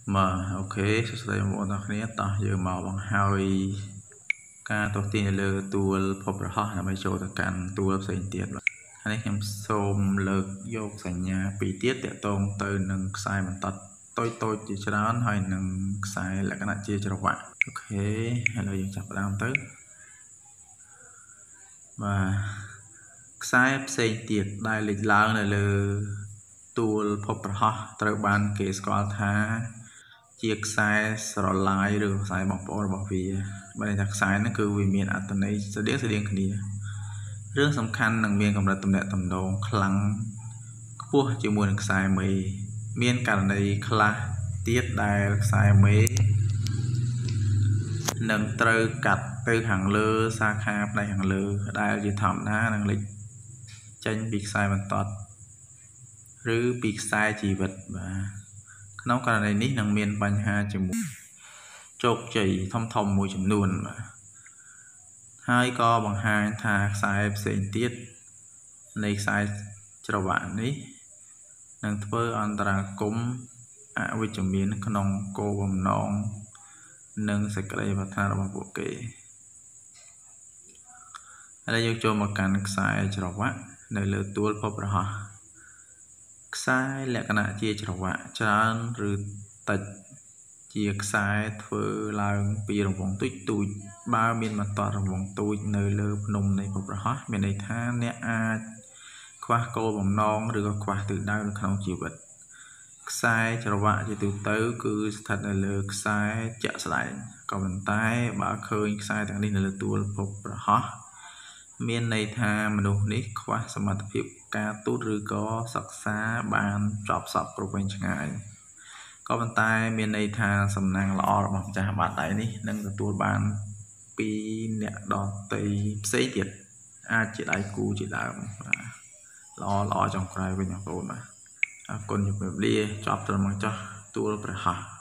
mà ok sẽ đây một đặc nghĩa ta giờ màu bằng hai ca đầu tiên làตัวพบรหัสไม่โชว์แต่การตัวสัญญาณอันนี้ខ្ញុំសូមលើកយកសញ្ញាពីរទៀតតកតងទៅនឹងខ្សែបន្តតូចជាច្រើនហើយនឹងខ្សែលក្ខណៈជាច្រវាក់អូខេឥឡូវយើងចាប់ផ្ដើមទៅបាទខ្សែផ្សេងទៀតដែលលេចឡើងនៅលើទួលភពរហ័សត្រូវបានគេស្គាល់ថាជាខ្សែស្រឡាយឬខ្សែបងប្អូនរបស់វាបើន័យថាខ្សែហ្នឹងគឺវាមានអត្ថន័យស្តៀងគ្នារឿងសំខាន់នឹងមានកម្រិតទំនាក់ទំនងខ្លាំងខ្ពស់ជាមួយនឹងខ្សែមេមានករណីខ្លះទៀតដែលខ្សែមេនឹងត្រូវកាត់ទៅខាងលើសាខាផ្នែកខាងលើដែលជាធម្មតានឹងលេចចេញពីខ្សែបន្តឬពីខ្សែជីវិតបាទក្នុងករណីនេះនឹងមានបញ្ហាជាមួយជោគជ័យធំមួយចំនួនបាទហើយក៏បង្ហាញថាខ្សែផ្សេងទៀតនៃខ្សែច្រវាក់នេះនឹងធ្វើអន្តរាគមន៍អវិជ្ជមានក្នុងគោលបំណងនិងសេចក្តីប្រាថ្នារបស់ពួកគេហើយយើងចូលមកកាន់ខ្សែច្រវាក់នៅលើទួលភពរហ័សខ្សែលក្ខណៈជាច្រវាក់ច្រើនឬតិចជាខ្សែធ្វើឡើងពីរង្វង់ទូចបើមានបន្តរង្វង់ទូចនៅលើភ្នំនៃភពរហ័សមានន័យថាអ្នកអាចខ្វះគោលបំណងឬក៏ខ្វះទិសដៅនៅក្នុងជីវិតខ្សែច្រវាក់ជាទូទៅគឺស្ថិតនៅលើខ្សែជាក់ស្ដែងក៏ប៉ុន្តែបើឃើញខ្សែទាំងនេះនៅលើទួលភពរហ័សមានន័យថាមនុស្សនេះខ្វះសមត្ថភាពការទូតឬក៏សិក្សាបានចប់សពគ្រប់វែងឆ្ងាយក៏ប៉ុន្តែមានន័យថាសំណាងល្អរបស់ម្ចាស់បាតដៃនេះនឹងទទួលបានពីអ្នកដទៃផ្សេងទៀតអាចជាដៃគូជាដើមល្អចុងក្រោយវិញបងប្អូនបាទអរគុណជម្រាបលាចប់ត្រឹមមកចោះទួលព្រះហ័ស